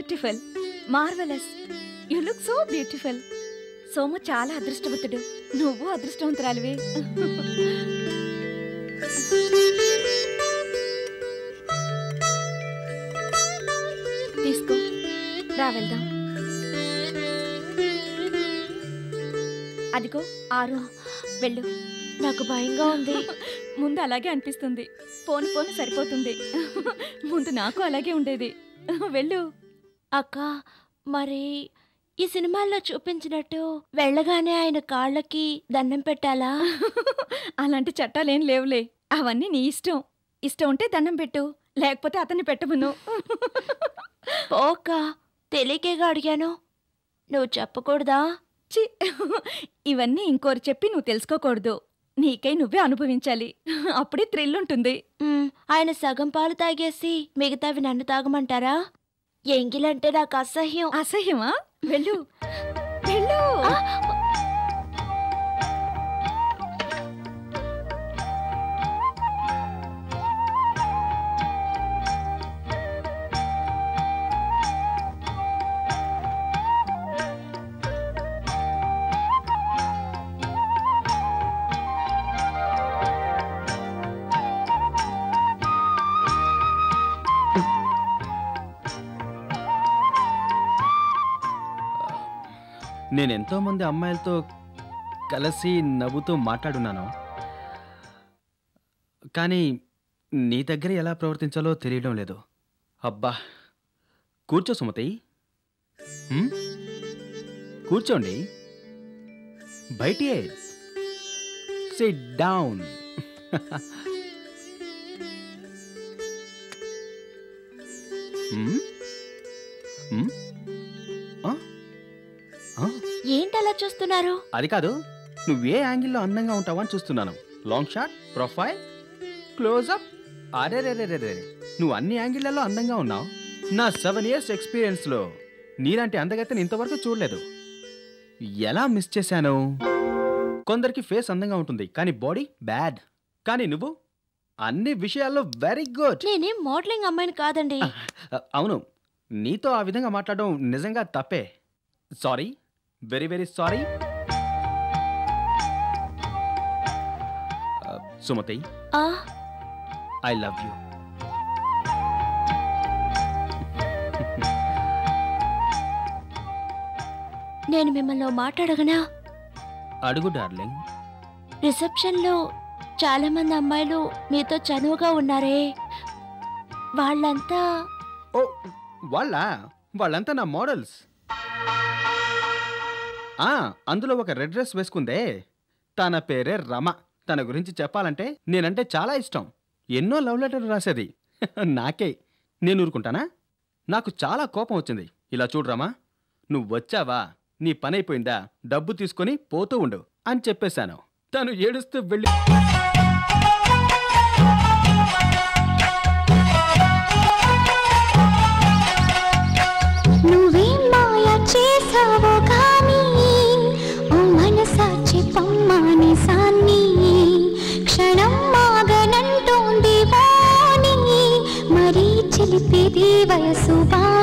Beautiful, marvelous, you look so beautiful. Somu చాలా అదృష్టవంతుడు, నువ్వు అదృష్టవంతురాలివే. తీసుకో, రా వెళ్దాం. అదిగో ఆరు, వెళ్ళు. నాకు భయంగా ఉంది. ముందు అలాగే అనిపిస్తుంది, పోను పోను సరిపోతుంది. ముందు నాకు అలాగే ఉండేది. వెళ్ళు. అక్క, మరి ఈ సినిమాల్లో చూపించినట్టు వెళ్ళగానే ఆయన కాళ్ళకి దండం పెట్టాలా? అలాంటి చట్టాలేం లేవులే, అవన్నీ నీ ఇష్టం. ఇష్టం ఉంటే దండం పెట్టు, లేకపోతే అతన్ని పెట్టమును. పోక, తెలియకేగా అడిగాను. నువ్వు చెప్పకూడదా? చి, ఇవన్నీ ఇంకోరు చెప్పి నువ్వు తెలుసుకోకూడదు, నీకై నువ్వే అనుభవించాలి. అప్పుడే థ్రిల్ ఉంటుంది. ఆయన సగం పాలు తాగేసి మిగతావి నన్ను తాగమంటారా? ఎంగిలంటే నాకు అసహ్యం. అసహ్యమా? వెళ్ళు వెళ్ళు. నేనెంతో మంది అమ్మాయిలతో కలిసి నవ్వుతూ మాట్లాడున్నాను, కానీ నీ దగ్గర ఎలా ప్రవర్తించాలో తెలియడం లేదు. అబ్బా, కూర్చో సుమతి. కూర్చోండి, బయటే. Sit down. ఏంటలా చూస్తున్నారు? అది కాదు, నువ్వే యాంగిల్లో అందంగా ఉంటావని చూస్తున్నాను. Long shot, profile, close up. అరే రే రే రే, నువ్వు అన్ని యాంగిళ్లలో అందంగా ఉన్నావు. నా 7 years ఎక్స్పీరియన్స్లో నీలాంటి అందగత్తెని ఇంతవరకు చూడలేదు. ఎలా మిస్ చేశాను? కొందరికి ఫేస్ అందంగా ఉంటుంది కానీ బాడీ బ్యాడ్, కానీ నువ్వు అన్ని విషయాల్లో వెరీ గుడ్. నేనేం మోడలింగ్ అమ్మాయిని కాదండి. అవును, నీతో ఆ విధంగా మాట్లాడడం నిజంగా తప్పే. Sorry, very very sorry. Sumathi, I love you. నేను మిమ్మల్ని మాట్లాడగనా? అడుగు డార్లింగ్. రిసెప్షన్లో చాలా మంది అమ్మాయిలు మీతో చనువుగా ఉన్నారే, వాళ్ళంతా... ఓ, వాళ్ళంతా నా మోడల్స్. అందులో ఒక రెడ్ డ్రెస్ వేసుకుందే, తన పేరే రమ. తన గురించి చెప్పాలంటే నేనంటే చాలా ఇష్టం. ఎన్నో లవ్ లెటర్లు రాసేది నాకే. నేను ఊరుకుంటానా? నాకు చాలా కోపం వచ్చింది. ఇలా చూడు రమా, నువ్వు వచ్చావా, నీ పని అయిపోయిందా, డబ్బు తీసుకొని పోతూ ఉండు అని చెప్పేశాను. తను ఏడుస్తూ వెళ్ళి వయసు